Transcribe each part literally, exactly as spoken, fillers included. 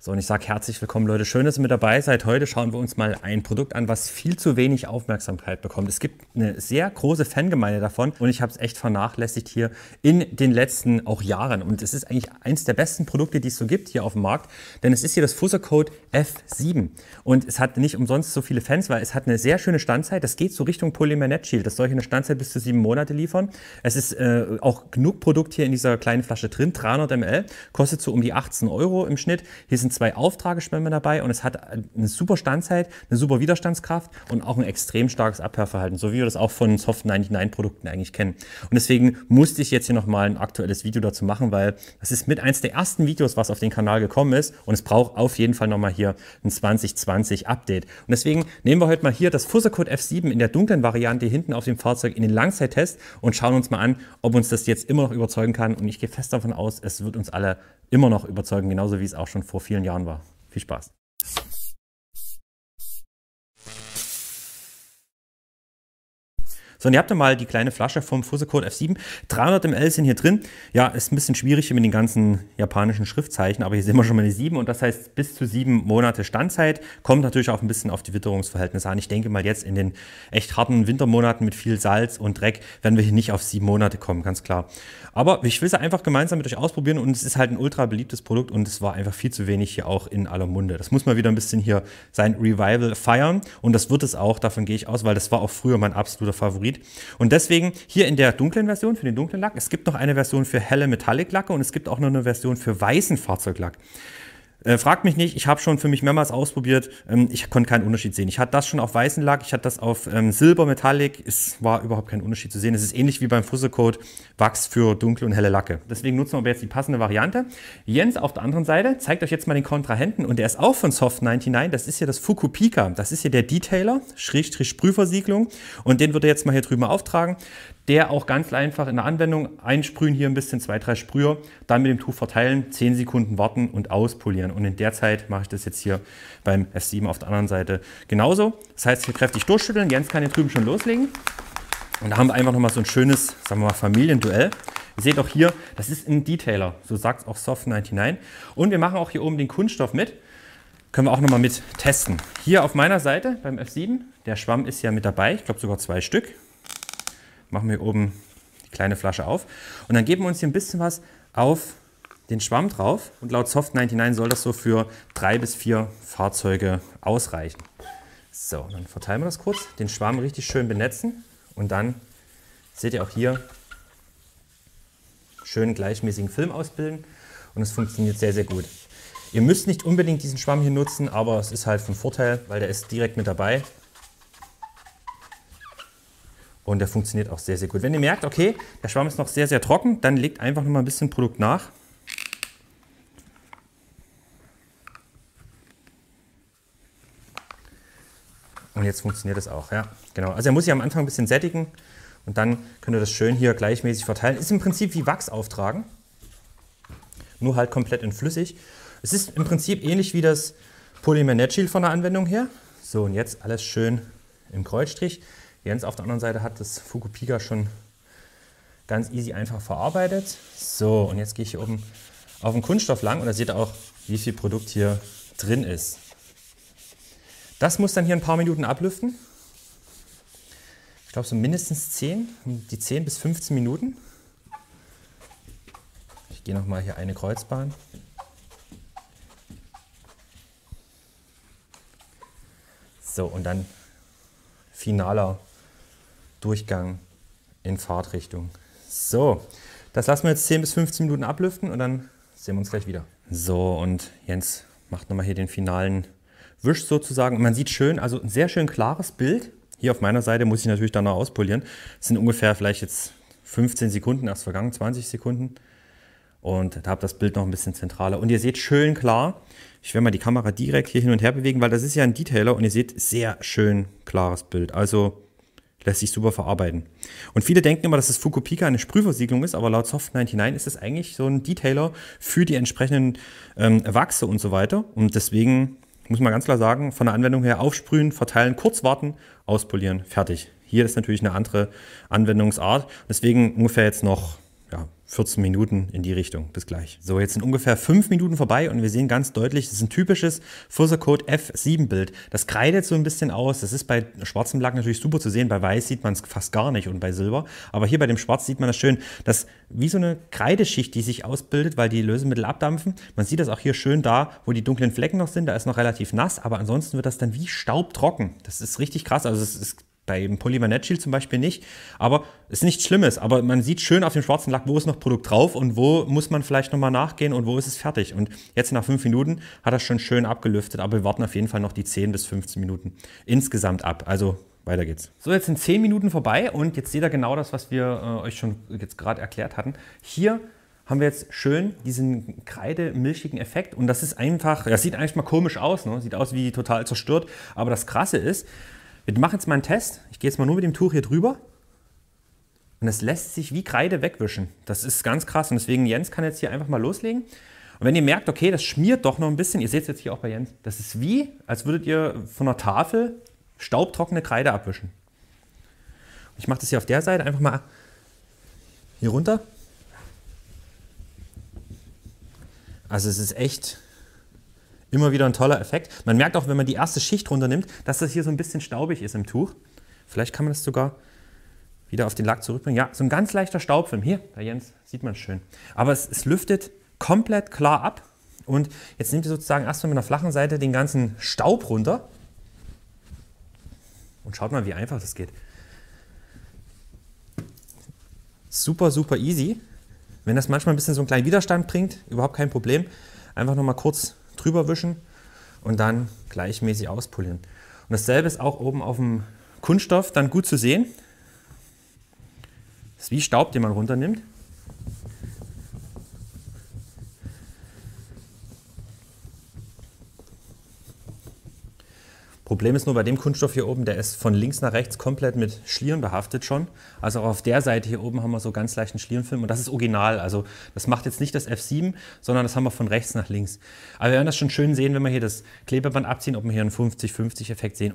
So, und ich sage herzlich willkommen, Leute. Schön, dass ihr mit dabei seid. Heute schauen wir uns mal ein Produkt an, was viel zu wenig Aufmerksamkeit bekommt. Es gibt eine sehr große Fangemeinde davon und ich habe es echt vernachlässigt hier in den letzten auch Jahren. Und es ist eigentlich eins der besten Produkte, die es so gibt hier auf dem Markt, denn es ist hier das Fusacoat F sieben. Und es hat nicht umsonst so viele Fans, weil es hat eine sehr schöne Standzeit. Das geht so Richtung Polymer Net Shield. Das soll hier eine Standzeit bis zu sieben Monate liefern. Es ist äh, auch genug Produkt hier in dieser kleinen Flasche drin, dreihundert Milliliter, kostet so um die achtzehn Euro im Schnitt. Hier sind zwei Auftrageschwämme dabei und es hat eine super Standzeit, eine super Widerstandskraft und auch ein extrem starkes Abhörverhalten, so wie wir das auch von Soft neunundneunzig Produkten eigentlich kennen. Und deswegen musste ich jetzt hier nochmal ein aktuelles Video dazu machen, weil das ist mit eins der ersten Videos, was auf den Kanal gekommen ist und es braucht auf jeden Fall nochmal hier ein zwanzig zwanzig Update. Und deswegen nehmen wir heute mal hier das Fusacoat F sieben in der dunklen Variante hinten auf dem Fahrzeug in den Langzeittest und schauen uns mal an, ob uns das jetzt immer noch überzeugen kann. Und ich gehe fest davon aus, es wird uns alle immer noch überzeugen, genauso wie es auch schon vor vielen Jahren war. Viel Spaß! So, und ihr habt ja mal die kleine Flasche vom Fusacoat F sieben. dreihundert Milliliter sind hier drin. Ja, ist ein bisschen schwierig hier mit den ganzen japanischen Schriftzeichen, aber hier sehen wir schon mal eine sieben und das heißt bis zu sieben Monate Standzeit. Kommt natürlich auch ein bisschen auf die Witterungsverhältnisse an. Ich denke mal jetzt in den echt harten Wintermonaten mit viel Salz und Dreck werden wir hier nicht auf sieben Monate kommen, ganz klar. Aber ich will es einfach gemeinsam mit euch ausprobieren und es ist halt ein ultra beliebtes Produkt und es war einfach viel zu wenig hier auch in aller Munde. Das muss mal wieder ein bisschen hier sein Revival feiern und das wird es auch, davon gehe ich aus, weil das war auch früher mein absoluter Favorit. Und deswegen hier in der dunklen Version, für den dunklen Lack, es gibt noch eine Version für helle Metallic-Lacke und es gibt auch noch eine Version für weißen Fahrzeuglack. Äh, fragt mich nicht, ich habe schon für mich mehrmals ausprobiert, ähm, ich konnte keinen Unterschied sehen. Ich hatte das schon auf weißen Lack, ich hatte das auf ähm, Silber Metallic, es war überhaupt kein Unterschied zu sehen. Es ist ähnlich wie beim Fusacoat Wachs für dunkle und helle Lacke. Deswegen nutzen wir jetzt die passende Variante. Jens auf der anderen Seite zeigt euch jetzt mal den Kontrahenten und der ist auch von Soft neunundneunzig, das ist hier das Fuku-Pika. Das ist hier der Detailer, Schrägstrich Sprühversiegelung und den wird er jetzt mal hier drüben auftragen. Der auch ganz einfach in der Anwendung einsprühen, hier ein bisschen, zwei, drei Sprüher, dann mit dem Tuch verteilen, zehn Sekunden warten und auspolieren. Und in der Zeit mache ich das jetzt hier beim F sieben auf der anderen Seite genauso. Das heißt, hier kräftig durchschütteln. Jens kann hier drüben schon loslegen. Und da haben wir einfach nochmal so ein schönes, sagen wir mal, Familienduell. Ihr seht auch hier, das ist ein Detailer, so sagt es auch Soft neunundneunzig. Und wir machen auch hier oben den Kunststoff mit. Können wir auch nochmal mit testen. Hier auf meiner Seite beim F sieben, der Schwamm ist ja mit dabei, ich glaube sogar zwei Stück. Machen wir hier oben die kleine Flasche auf und dann geben wir uns hier ein bisschen was auf den Schwamm drauf und laut Soft neunundneunzig soll das so für drei bis vier Fahrzeuge ausreichen. So, dann verteilen wir das kurz, den Schwamm richtig schön benetzen und dann seht ihr auch hier schön gleichmäßigen Film ausbilden und es funktioniert sehr, sehr gut. Ihr müsst nicht unbedingt diesen Schwamm hier nutzen, aber es ist halt von Vorteil, weil der ist direkt mit dabei. Und der funktioniert auch sehr, sehr gut. Wenn ihr merkt, okay, der Schwamm ist noch sehr, sehr trocken, dann legt einfach noch mal ein bisschen Produkt nach. Und jetzt funktioniert das auch, ja, genau. Also er muss sich am Anfang ein bisschen sättigen und dann könnt ihr das schön hier gleichmäßig verteilen. Ist im Prinzip wie Wachs auftragen, nur halt komplett in flüssig. Es ist im Prinzip ähnlich wie das Polymer Net Shield von der Anwendung her. So, und jetzt alles schön im Kreuzstrich. Jens auf der anderen Seite hat das Fuku-Pika schon ganz easy einfach verarbeitet. So, und jetzt gehe ich hier oben auf den Kunststoff lang und da seht ihr auch, wie viel Produkt hier drin ist. Das muss dann hier ein paar Minuten ablüften. Ich glaube so mindestens zehn, die zehn bis fünfzehn Minuten. Ich gehe nochmal hier eine Kreuzbahn. So, und dann finaler Durchgang in Fahrtrichtung. So, das lassen wir jetzt zehn bis fünfzehn Minuten ablüften und dann sehen wir uns gleich wieder. So, und Jens macht nochmal hier den finalen Wisch sozusagen. Und man sieht schön, also ein sehr schön klares Bild. Hier auf meiner Seite muss ich natürlich dann noch auspolieren. Es sind ungefähr vielleicht jetzt fünfzehn Sekunden erst vergangen, zwanzig Sekunden. Und da habt das Bild noch ein bisschen zentraler. Und ihr seht schön klar, ich werde mal die Kamera direkt hier hin und her bewegen, weil das ist ja ein Detailer und ihr seht sehr schön klares Bild. Also lässt sich super verarbeiten. Und viele denken immer, dass das Fuku-Pika eine Sprühversiegelung ist, aber laut Soft neunundneunzig ist es eigentlich so ein Detailer für die entsprechenden ähm, Wachse und so weiter. Und deswegen muss man ganz klar sagen, von der Anwendung her aufsprühen, verteilen, kurz warten, auspolieren, fertig. Hier ist natürlich eine andere Anwendungsart. Deswegen ungefähr jetzt noch ja, vierzehn Minuten in die Richtung. Bis gleich. So, jetzt sind ungefähr fünf Minuten vorbei und wir sehen ganz deutlich, das ist ein typisches Fusercode F sieben Bild. Das kreidet so ein bisschen aus. Das ist bei schwarzem Lack natürlich super zu sehen. Bei Weiß sieht man es fast gar nicht und bei Silber. Aber hier bei dem Schwarz sieht man das schön, dass wie so eine Kreideschicht, die sich ausbildet, weil die Lösemittel abdampfen. Man sieht das auch hier schön da, wo die dunklen Flecken noch sind. Da ist noch relativ nass, aber ansonsten wird das dann wie staubtrocken. Das ist richtig krass. Also es ist beim Polymer Shield zum Beispiel nicht, aber es ist nichts Schlimmes, aber man sieht schön auf dem schwarzen Lack, wo ist noch Produkt drauf und wo muss man vielleicht nochmal nachgehen und wo ist es fertig. Und jetzt nach fünf Minuten hat das schon schön abgelüftet, aber wir warten auf jeden Fall noch die zehn bis fünfzehn Minuten insgesamt ab. Also weiter geht's. So, jetzt sind zehn Minuten vorbei und jetzt seht ihr genau das, was wir äh, euch schon jetzt gerade erklärt hatten. Hier haben wir jetzt schön diesen kreidemilchigen Effekt und das ist einfach, das sieht eigentlich mal komisch aus, ne? Sieht aus wie total zerstört, aber das Krasse ist, wir machen jetzt mal einen Test. Ich gehe jetzt mal nur mit dem Tuch hier drüber und es lässt sich wie Kreide wegwischen. Das ist ganz krass und deswegen Jens kann jetzt hier einfach mal loslegen. Und wenn ihr merkt, okay, das schmiert doch noch ein bisschen, ihr seht es jetzt hier auch bei Jens, das ist wie, als würdet ihr von einer Tafel staubtrockene Kreide abwischen. Ich mache das hier auf der Seite einfach mal hier runter. Also es ist echt immer wieder ein toller Effekt. Man merkt auch, wenn man die erste Schicht runternimmt, dass das hier so ein bisschen staubig ist im Tuch. Vielleicht kann man das sogar wieder auf den Lack zurückbringen. Ja, so ein ganz leichter Staubfilm. Hier, bei Jens sieht man es schön. Aber es, es lüftet komplett klar ab. Und jetzt nehmt ihr sozusagen erstmal mit einer flachen Seite den ganzen Staub runter. Und schaut mal, wie einfach das geht. Super, super easy. Wenn das manchmal ein bisschen so einen kleinen Widerstand bringt, überhaupt kein Problem. Einfach nochmal kurz drüber wischen und dann gleichmäßig auspolieren. Und dasselbe ist auch oben auf dem Kunststoff dann gut zu sehen. Das ist wie Staub, den man runternimmt. Problem ist nur bei dem Kunststoff hier oben, der ist von links nach rechts komplett mit Schlieren behaftet schon. Also auch auf der Seite hier oben haben wir so ganz leichten Schlierenfilm und das ist original. Also das macht jetzt nicht das F sieben, sondern das haben wir von rechts nach links. Aber wir werden das schon schön sehen, wenn wir hier das Klebeband abziehen, ob wir hier einen fünfzig fünfzig Effekt sehen.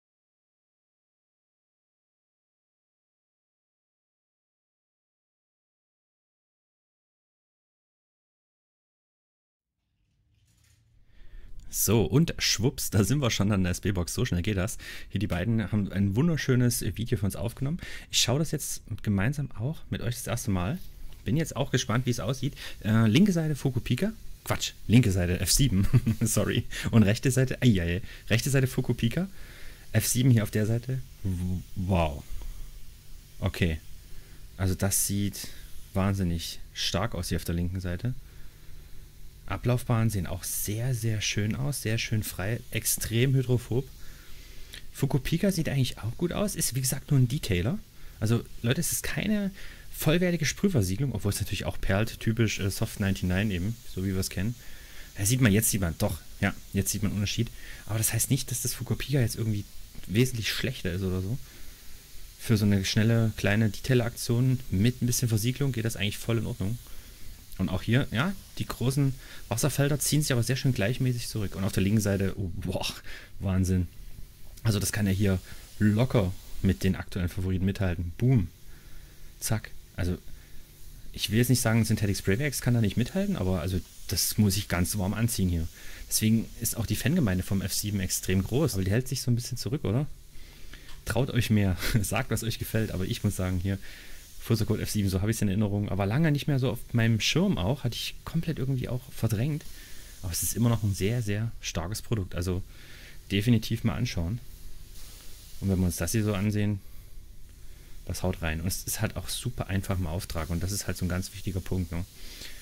So, und schwupps, da sind wir schon an der S B-Box. So schnell geht das. Hier die beiden haben ein wunderschönes Video für uns aufgenommen. Ich schaue das jetzt gemeinsam auch mit euch das erste Mal. Bin jetzt auch gespannt, wie es aussieht. Äh, linke Seite Fukuoka. Quatsch, linke Seite F sieben. Sorry. Und rechte Seite, eieiei. Rechte Seite Fukuoka. F sieben hier auf der Seite. Wow. Okay. Also das sieht wahnsinnig stark aus hier auf der linken Seite. Ablaufbahnen sehen auch sehr, sehr schön aus, sehr schön frei, extrem hydrophob. Fukuoka sieht eigentlich auch gut aus, ist wie gesagt nur ein Detailer. Also Leute, es ist keine vollwertige Sprühversiegelung, obwohl es natürlich auch perlt, typisch äh, Soft neunundneunzig eben, so wie wir es kennen. Da sieht man, jetzt sieht man, doch, ja, jetzt sieht man einen Unterschied. Aber das heißt nicht, dass das Fukuoka jetzt irgendwie wesentlich schlechter ist oder so. Für so eine schnelle, kleine Detailer-Aktion mit ein bisschen Versiegelung geht das eigentlich voll in Ordnung. Und auch hier, ja, die großen Wasserfelder ziehen sich aber sehr schön gleichmäßig zurück. Und auf der linken Seite, oh, boah, Wahnsinn. Also das kann ja hier locker mit den aktuellen Favoriten mithalten. Boom. Zack. Also ich will jetzt nicht sagen, Synthetic Spraywerks kann da nicht mithalten, aber also das muss ich ganz warm anziehen hier. Deswegen ist auch die Fangemeinde vom F sieben extrem groß. Aber die hält sich so ein bisschen zurück, oder? Traut euch mehr. Sagt, was euch gefällt. Aber ich muss sagen, hier Fusercode F sieben, so habe ich es in Erinnerung, aber lange nicht mehr so auf meinem Schirm auch, hatte ich komplett irgendwie auch verdrängt. Aber es ist immer noch ein sehr, sehr starkes Produkt, also definitiv mal anschauen. Und wenn wir uns das hier so ansehen, das haut rein. Und es ist halt auch super einfach im Auftrag und das ist halt so ein ganz wichtiger Punkt. Ne?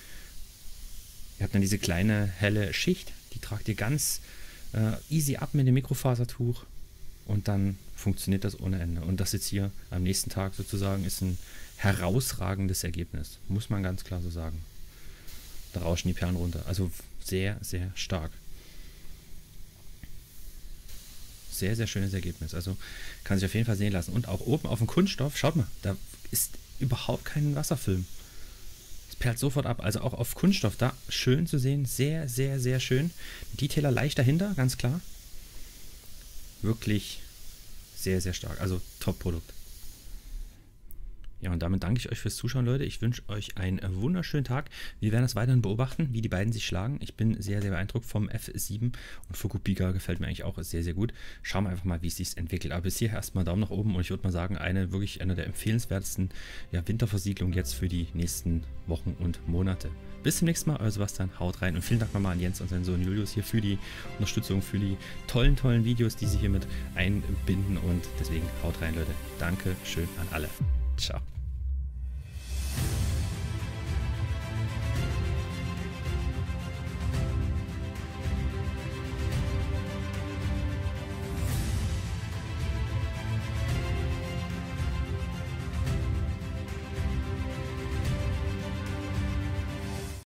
Ihr habt dann diese kleine, helle Schicht, die tragt ihr ganz äh, easy ab mit dem Mikrofasertuch und dann funktioniert das ohne Ende. Und das jetzt hier am nächsten Tag sozusagen ist ein herausragendes Ergebnis. Muss man ganz klar so sagen. Da rauschen die Perlen runter. Also sehr, sehr stark. Sehr, sehr schönes Ergebnis. Also kann sich auf jeden Fall sehen lassen. Und auch oben auf dem Kunststoff, schaut mal, da ist überhaupt kein Wasserfilm. Es perlt sofort ab. Also auch auf Kunststoff da schön zu sehen. Sehr, sehr, sehr schön. Detailer leicht dahinter, ganz klar. Wirklich sehr, sehr stark. Also Top-Produkt. Ja, und damit danke ich euch fürs Zuschauen, Leute. Ich wünsche euch einen wunderschönen Tag. Wir werden das weiterhin beobachten, wie die beiden sich schlagen. Ich bin sehr, sehr beeindruckt vom F sieben und Fukupiga gefällt mir eigentlich auch sehr, sehr gut. Schauen wir einfach mal, wie es sich entwickelt. Aber bis hier erstmal Daumen nach oben und ich würde mal sagen, eine wirklich eine der empfehlenswertesten ja, Winterversiedlungen jetzt für die nächsten Wochen und Monate. Bis zum nächsten Mal, euer Sebastian, haut rein und vielen Dank nochmal an Jens und seinen Sohn Julius hier für die Unterstützung, für die tollen, tollen Videos, die sie hier mit einbinden und deswegen haut rein, Leute. Danke schön an alle. Ciao.